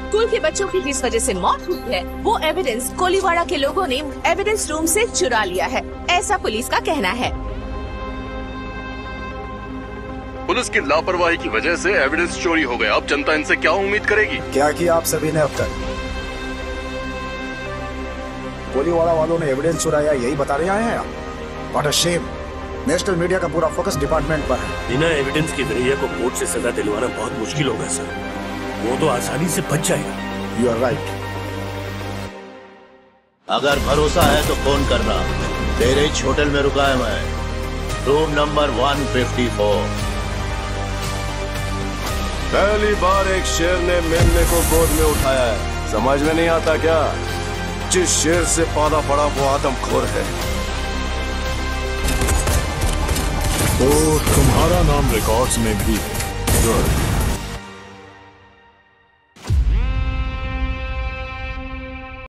School के बच्चों की जिस वजह से मौत हुई है वो एविडेंस कोलीवाड़ा के लोगों ने एविडेंस रूम से चुरा लिया है, ऐसा पुलिस का कहना है। पुलिस की लापरवाही की वजह से एविडेंस चोरी हो गया। अब जनता इनसे क्या उम्मीद करेगी? क्या किया आप सभी ने अब तक? कोलीवाड़ा वालों ने एविडेंस चुराया, यही बताने आए हैं आप? What a shame. National media का पूरा फोकस डिपार्टमेंट पर है। बिना एविडेंस के विनय को कोर्ट से सजा दिलवाना बहुत मुश्किल होगा सर। वो तो आसानी से बच जाएगा। You are right. अगर भरोसा है तो फोन करना। तेरे ही होटल में रुका है मैं, रूम नंबर 154। पहली बार एक शेर ने मेमने को गोद में उठाया है। समझ में नहीं आता क्या? जिस शेर से पाला पड़ा वो आदमखोर है। तो तुम्हारा नाम रिकॉर्ड्स में भी है। गुड।